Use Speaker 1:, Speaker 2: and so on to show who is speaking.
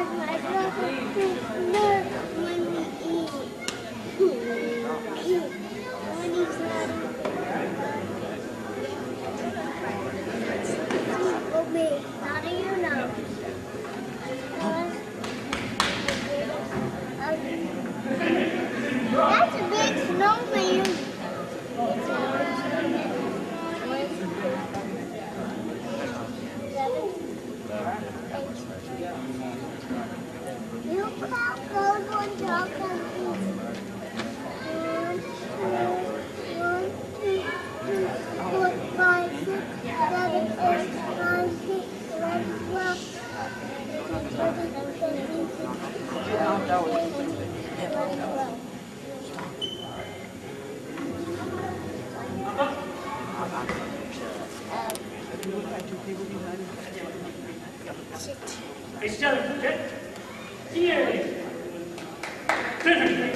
Speaker 1: That's a big snowman. You can't go on top of me. 5, 6, 7, 8, 9, 10, 11, 12, 13, 14, 15,
Speaker 2: 给下来，给，接，真是。